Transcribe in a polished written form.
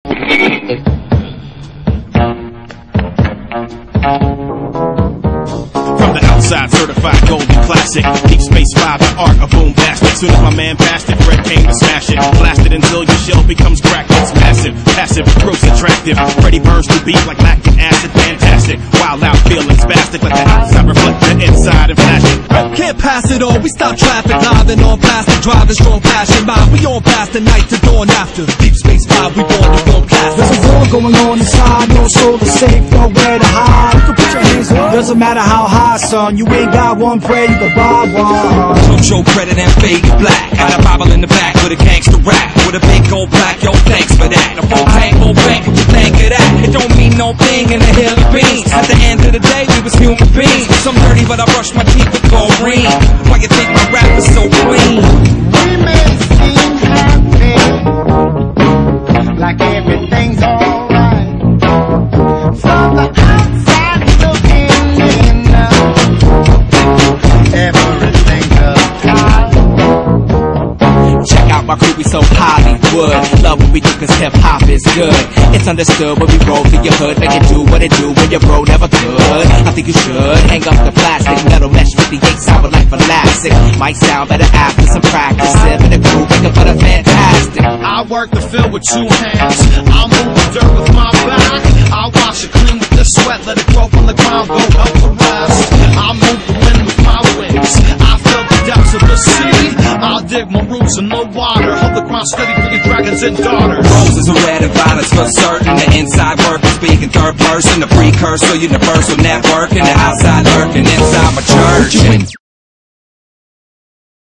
From the outside, certified golden classic. Deep Space 5, the art of bombastic. Soon as my man passed it, Fred came to smash it. Blasted until your shell becomes cracked. It's massive, passive, gross, attractive. Freddie burns through beat like lactic acid. Fantastic, wild out, feeling spastic. Like the outside reflect the inside and flash it. Can't pass it all, we stop traffic. Live and on plastic, driving strong passion. Mind, we on past the night to dawn after. Deep Space 5, we born to go past. There's a war going on inside, no soul is safe, nowhere to hide. You can put your hands up. Doesn't matter how high, son, you ain't got one prayer, you can buy one. Joe credit and fade black. Got a Bible in the back with a gangster rap. With a big gold plaque, yo, thanks for that. A full tank, full bank, what you think of that? It don't mean no thing in the hill of beans. At the end of the day, we was human beings. Some dirty, but I brush my teeth with gold ring. Why you think my rap is so clean? We may seem happy, like everything's alright. From the outside looking in, everything's uptight. Check out my crew, we so Hollywood. Love what we do cause hip-hop is good. It's understood when we roll through your hood. Make it do what it do when your bro never could. I think you should hang up the plastic. Metal mesh 58 sound like elastic. Might sound better after some practice. Seven a crew, make it for the fantastic. I work the field with 2 hands. I move the dirt with my back. I wash it clean with the sweat. Let it grow from the ground, go up the rest. I move the wind with my wings. I feel the depths of the sea. I'll dig my roots in the water. Hold the ground steady for your dragons and daughters. Roses are red and violets for certain. The inside work is speaking third person. The precursor, universal networking. The outside lurking inside my church.